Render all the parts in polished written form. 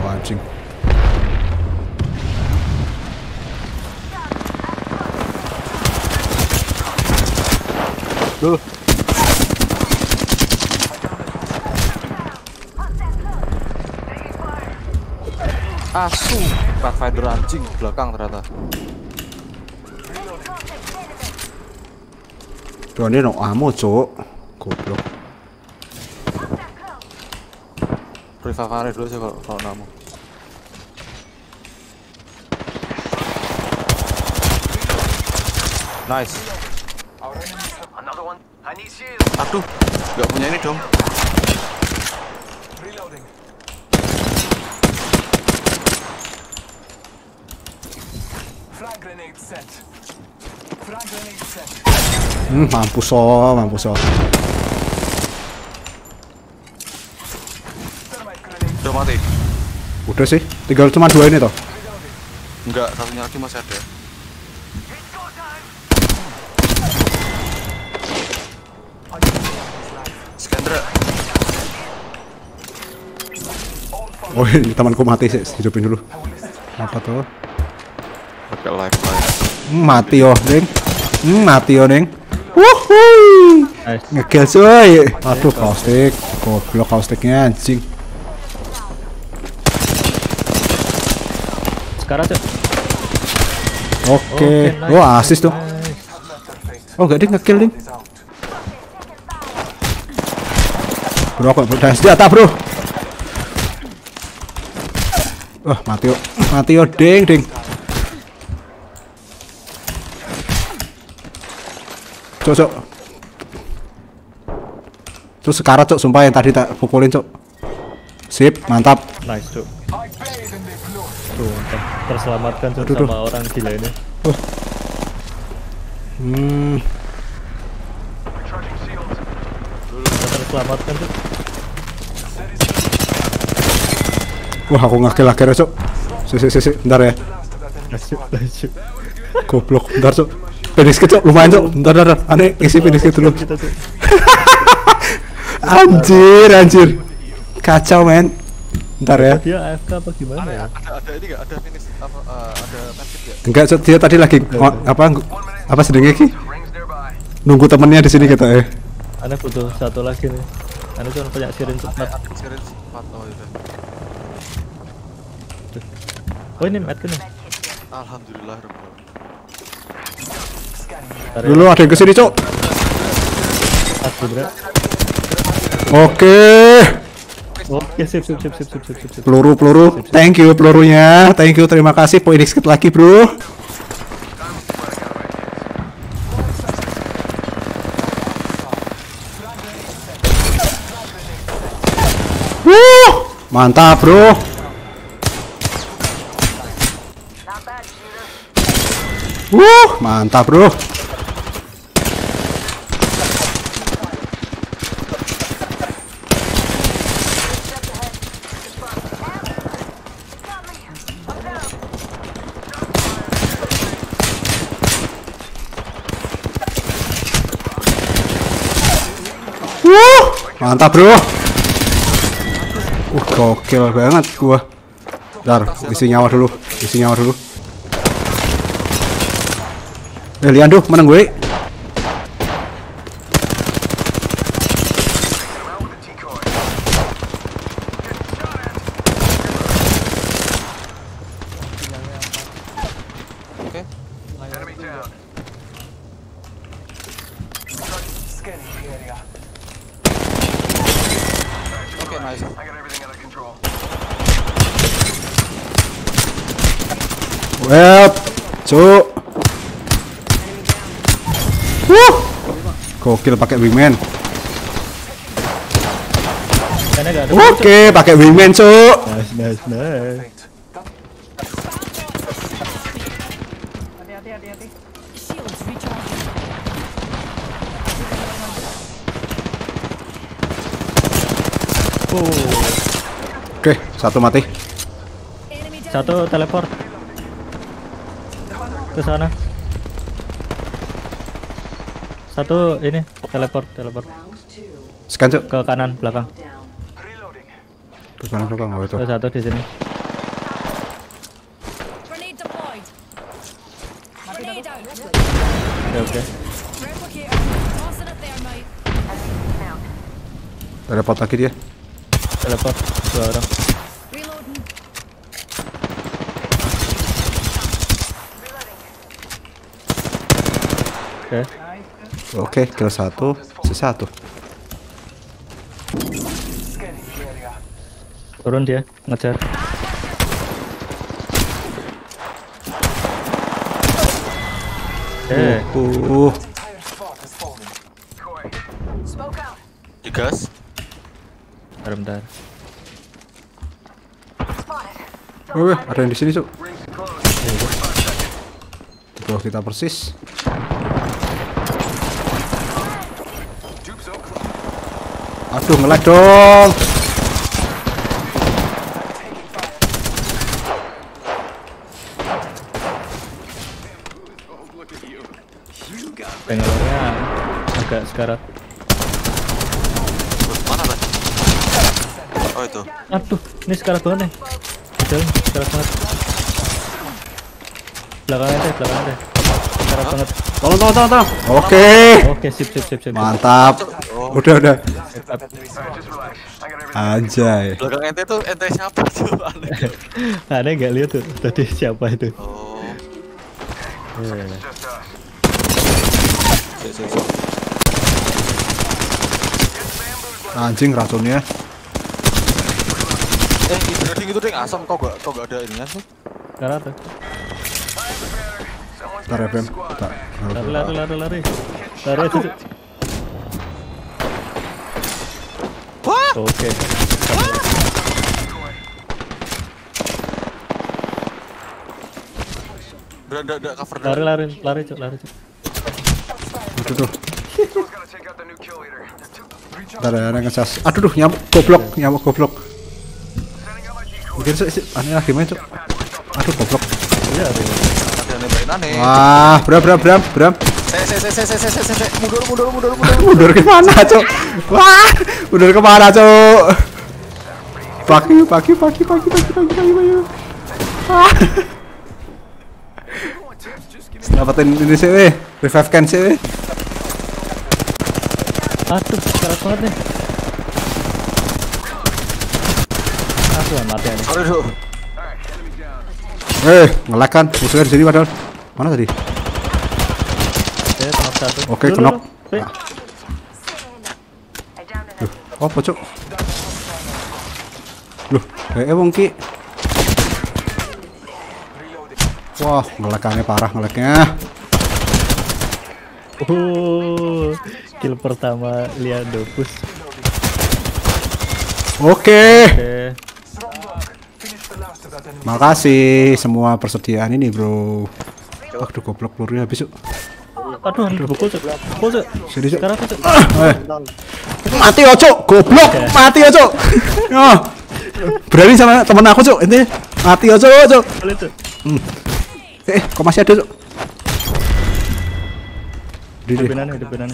anjing. Duh. Asu, Pathfinder anjing belakang ternyata. Tuh ini no ammo, cuk. Goblok. Revive dulu sih kalau namu. Nice. Aduh, nggak punya ini dong. Mampus oh, mampus oh. Udah mati. Udah sih, tinggal cuma 2 ini toh. Enggak, satunya lagi masih ada. Skandra. Oh ini temanku mati sih, hidupin dulu. Apa tuh? Pakai live. Mati oh, Deng. Mati oh, Deng. Wuhui. Ngekill coy. Aduh, caustic. Goblok causticnya anjing. Sekarang tuh. Oke. Wah, asis tuh. Oh, enggak ding ngekill ding. Bro, kok udah senjata, Bro. Wah, mati oh. Mati oh, Ding. Cok. Terus sekarang cok, sumpah yang tadi tak pukulin cok. Sip, mantap. Nice cok. Tuh, terselamatkan cok sama orang gila ini. Terselamatkan cok. Wah, aku ngekill akhirnya cok. Si, bentar ya. Nice. Goblok, bentar cok. Finish cok, lumayan cok. Bentar. Aneh, isi finish dulu. Anjir. Kacau men. Bentar ya. Dia AFK apa gimana ya? Ada ini enggak? Ada finish apa ada medkit ya? Enggak cok, dia tadi lagi apa sedengnya ki? Nunggu temennya di sini kita ya. Ana butuh satu lagi nih. Ana cuma punya sirin cepat. Sirin 4 oh itu. Oh ini medkit nih. Alhamdulillah. Dulu ada yang kesini cok. Oke, sip. peluru. Thank you pelurunya. Terima kasih. Poin sedikit lagi bro. Mantap bro. Mantap bro. Mantap bro. Gokil banget gua. Bentar, isi nyawa dulu. Lian tuh, menang gue. Oke. Oke, nice. Well, cuk. Gokil pakai wingman. Oke, pakai wingman, cuk. Nice. Hati-hati. Shields recharging. Oke, satu mati. Satu teleport ke sana. Satu ini teleport. Scan cuk. Ke kanan belakang. Ke kanan belakang, oh itu. Satu di sini. Oke. Replicator. Tossing it there, mate. Teleport lagi dia. Teleport 2 orang. Reloading. Oke. Oke, kill 1, sisa 1. Turun dia, ngejar. Digas. Bentar. Wih, ada yang di sini, Cuk. Di bawah kita persis. Aduh, nge-lag dong. Pengelornya agak sekarat. Mana tadi? Oh itu. Aduh, ini sekarat banget nih. Jalan, sekarat banget. Belakangnya deh. Sekarat banget. Tolong. Oke. Oke, sip. Mantap. Oh. Udah. Anjay. Belakang ente tuh ente siapa tuh? Aneh. Aneh nggak lihat tuh tadi siapa itu. Oh. Sik. Anjing racunnya. Itu gitu deh asam kok gak ada ininya sih. Sekarat tuh. Bentar ya, Bem. Bentar. Lari itu. Wah! Oke. Udah cover dulu. Lari, Cuk. Aduh. Bentar ya, ada nge-charge. Aduh, nyamuk goblok. Mungkin sih aneh gimana, Cuk? Aduh, goblok. Iya, Ada nembakin aneh. Wah, Bram. Saya. Mundur. Mundur kemana, Cuk? Wah, mundur kemana, Cuk? Pagi. Ah. Dapatin ini sih, revive can sih. Aduh, sekarat banget nih. Aduh, mati aja. Sorry, Duh. Nge-lag kan? Musuhnya di sini padahal. Mana tadi? Oke, knock 1. Oke, knock. Oh, pocok. Loh, wong ki. Wah, nge-lagnya parah nge-lagnya. Kill pertama Liandopus. Oke. Makasih semua persediaan ini, Bro. Aduh, goblok pelurunya habis, Cuk. Aduh, pukul, Cuk. Sini, Cuk. Sekarang, Cuk. Mati yo, Cuk. Goblok. Mati yo, Cuk. Oh. Berani sama temen aku, Cuk. Ini mati yo, Cuk. Boleh, Cuk. Kok masih ada, Cuk? Depanannya.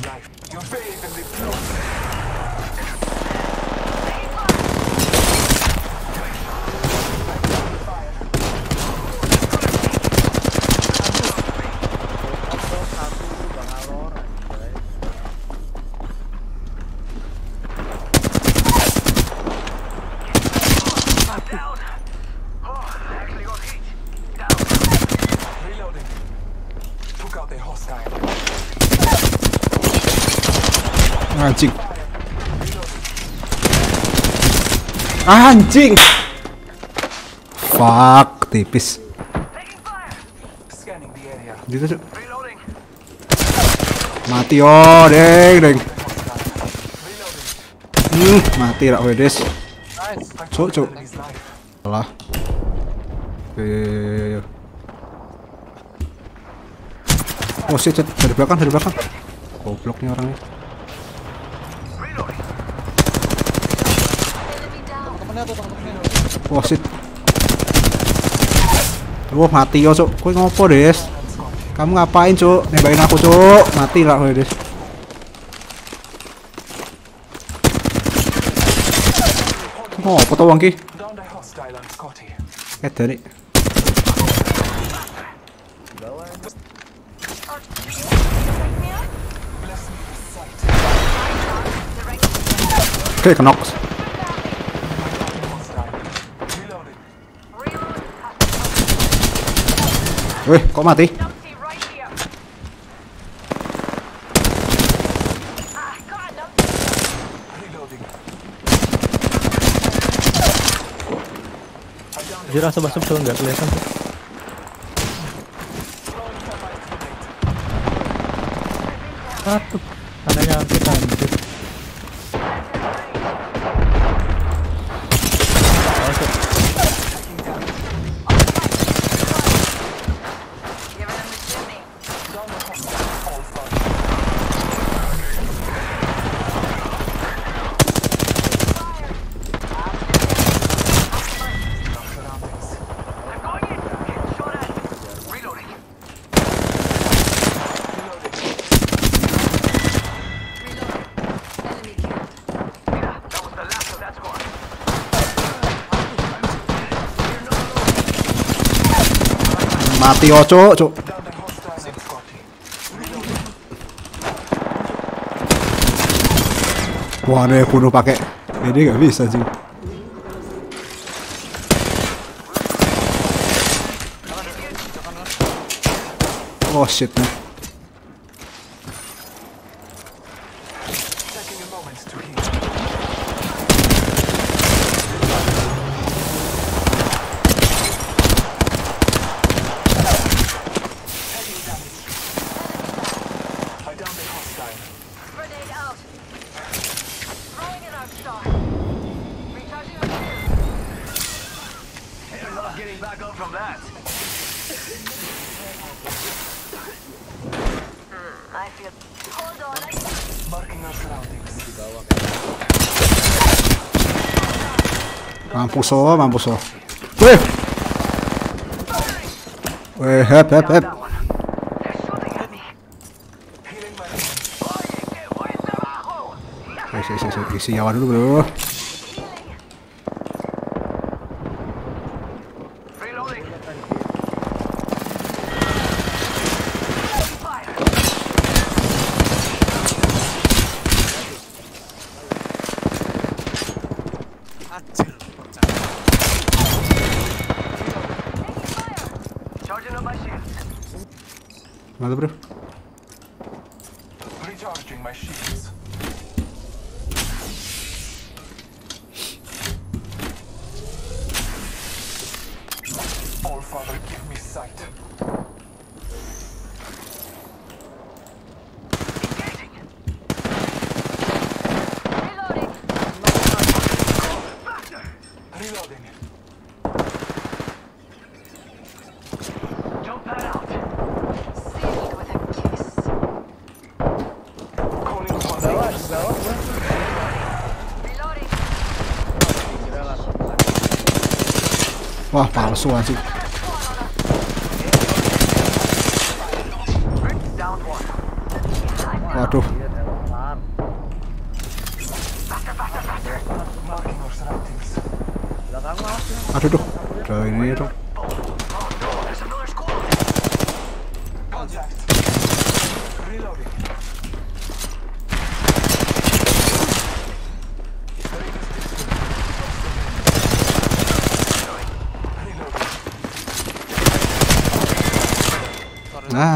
Anjing. Fuck, tipis. Gitu, Cuk. Mati yo, deng. Mati rak wedes. Cuk. Alah. Yo. Oh shit, dari belakang. Goblok nih orangnya. Oh shit. Wah, mati yo, Cuk. Kowe ngopo, Des? Kamu ngapain, Cuk? Nembakin aku, Cuk. Mati lah kowe, Des. Oh, foto wong ki. Dari. Oke, knock. Wih, kok mati? Jira sebab nggak kelihatan tuh. Aduh, anehnya kita anjir. Mati oh, cuk. Wah, ada yang bunuh pakai ini nggak bisa sih. Oh shit man. Mampus oh. Wih. Wih, hep. Isi nyawa dulu bro. Mantap bro. Recharging my shields. All Father, give me sight. Reloading. Jump that out. Sealed with a kiss. Calling upon reloading. Wah, palsu anjing. Waduh. Aduh tuh. Udah ini tuh. Nah.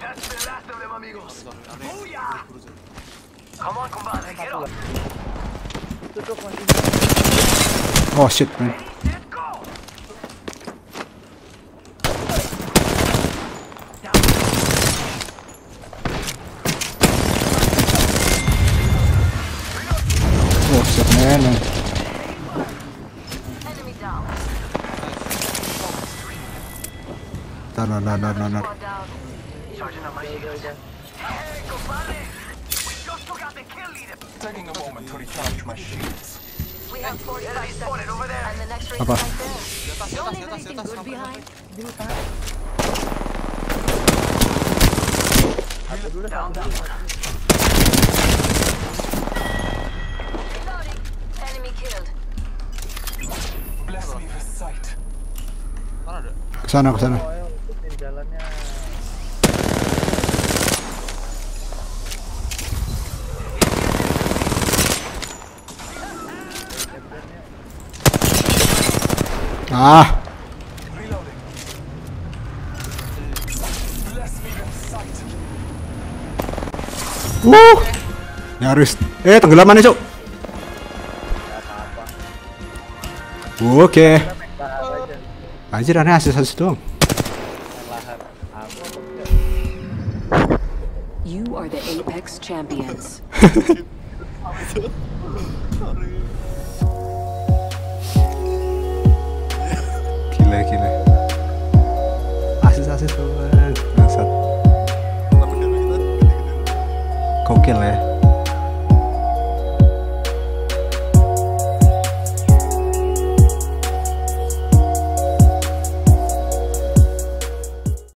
Oh shit man. Oh shit man. Nah. Taking a moment to recharge my shields. We have 45 seconds, over there. And the next ring is Apa? right there. Don't leave anything good behind. Down. Reloading. Enemy killed. Bless me with sight. Mana ada? Kesana. Jalannya. Ah, Reloading. Bless me in sight. nyaris. Tenggelaman nih, Cuk. Oke. Anjir, aneh asis doang. You are the Apex champions. Gila. Asis doang. Bangsat. Gokil ya.